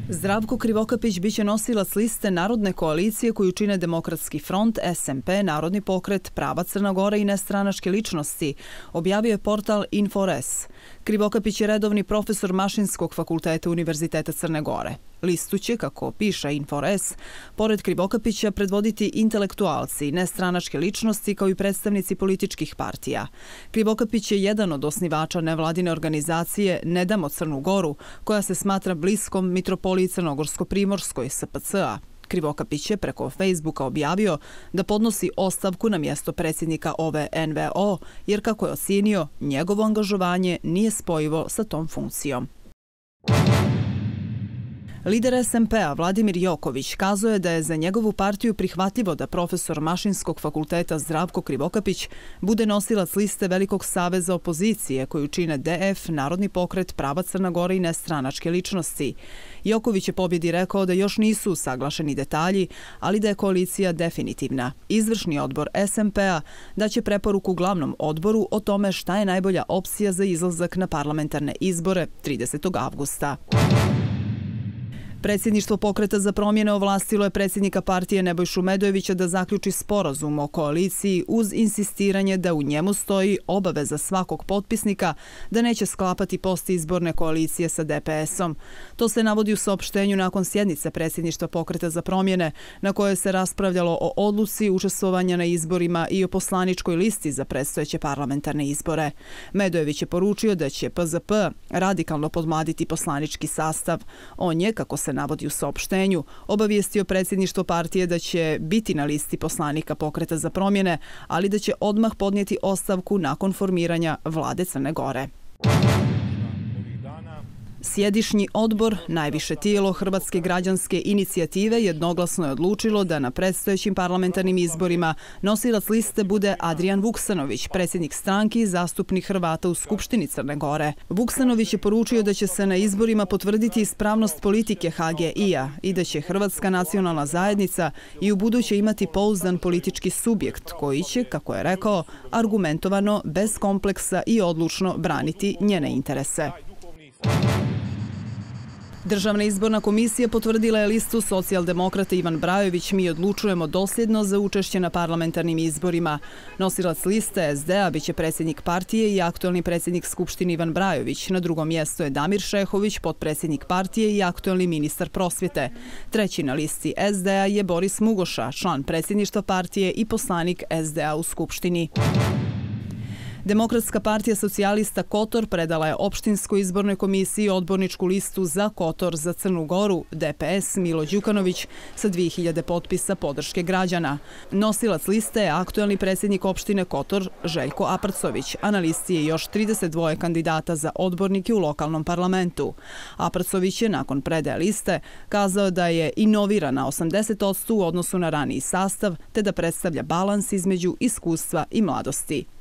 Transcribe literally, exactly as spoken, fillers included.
Zdravko Krivokapić biće nosilac liste Narodne koalicije koju čine Demokratski front, S M P, Narodni pokret, Prava Crna Gora i nestranačke ličnosti, objavio je portal Infores. Krivokapić je redovni profesor Mašinskog fakulteta Univerziteta Crne Gore. Listu će, kako piše Infores, pored Krivokapića predvoditi intelektualci, nestranačke ličnosti kao i predstavnici političkih partija. Krivokapić je jedan od osnivača nevladine organizacije Ne damo Crnu Goru, koja se smatra bliskom mitropoliji Crnogorsko-Primorskoj S P C A. Krivokapić je preko Facebooka objavio da podnosi ostavku na mjesto predsjednika ove N V O, jer kako je ocijenio, njegovo angažovanje nije spojivo sa tom funkcijom. Lider S M P-a Vladimir Joković kazao je da je za njegovu partiju prihvatljivo da profesor Mašinskog fakulteta Zdravko Krivokapić bude nosilac liste Velikog saveza opozicije koju čine D F, Narodni pokret, Prava Crna Gora i nestranačke ličnosti. Joković je pobjedi rekao da još nisu usaglašeni detalji, ali da je koalicija definitivna. Izvršni odbor S M P-a daće preporuku glavnom odboru o tome šta je najbolja opcija za izlazak na parlamentarne izbore tridesetog avgusta. Predsjedništvo Pokreta za promjene ovlastilo je predsjednika partije Nebojšu Medojevića da zaključi sporazum o koaliciji uz insistiranje da u njemu stoji obaveza svakog potpisnika da neće sklapati postizborne koalicije sa D P S-om. To se navodi u saopštenju nakon sjednice predsjedništva Pokreta za promjene na kojoj se raspravljalo o odluci učestvovanja na izborima i o poslaničkoj listi za predstojeće parlamentarne izbore. Medojević je poručio da će P Z P radikalno podmladiti poslanički sastav. On je, kako se navodi u saopštenju, obavijestio predsjedništvo partije da će biti na listi poslanika Pokreta za promjene, ali da će odmah podnijeti ostavku nakon formiranja vlade Crne Gore. Sjedišnji odbor, najviše tijelo Hrvatske građanske inicijative, jednoglasno je odlučilo da na predstojećim parlamentarnim izborima nosilac liste bude Adrijan Vuksanović, predsjednik stranki i zastupnik Hrvata u Skupštini Crne Gore. Vuksanović je poručio da će se na izborima potvrditi ispravnost politike H G I-a i da će Hrvatska nacionalna zajednica i u buduće imati pouzdan politički subjekt koji će, kako je rekao, argumentovano, bez kompleksa i odlučno braniti njene interese. Državna izborna komisija potvrdila je listu socijaldemokrata Ivan Brajović Mi odlučujemo dosljedno za učešće na parlamentarnim izborima. Nosilac liste S D A biće predsjednik partije i aktuelni predsjednik Skupštine Ivan Brajović. Na drugom mjestu je Damir Šehović, potpredsjednik partije i aktuelni ministar prosvjete. Treći na listi S D A je Boris Mugoša, član predsjedništva partije i poslanik S D A u Skupštini. Demokratska partija socijalista Kotor predala je opštinskoj izbornoj komisiji odborničku listu za Kotor za Crnu Goru, D P S Milo Đukanović, sa dvije hiljade potpisa podrške građana. Nosilac liste je aktuelni predsjednik opštine Kotor Željko Aprcović, a na listi je još trideset dva kandidata za odbornike u lokalnom parlamentu. Aprcović je nakon predaje liste kazao da je inoviran na osamdeset posto u odnosu na raniji sastav, te da predstavlja balans između iskustva i mladosti.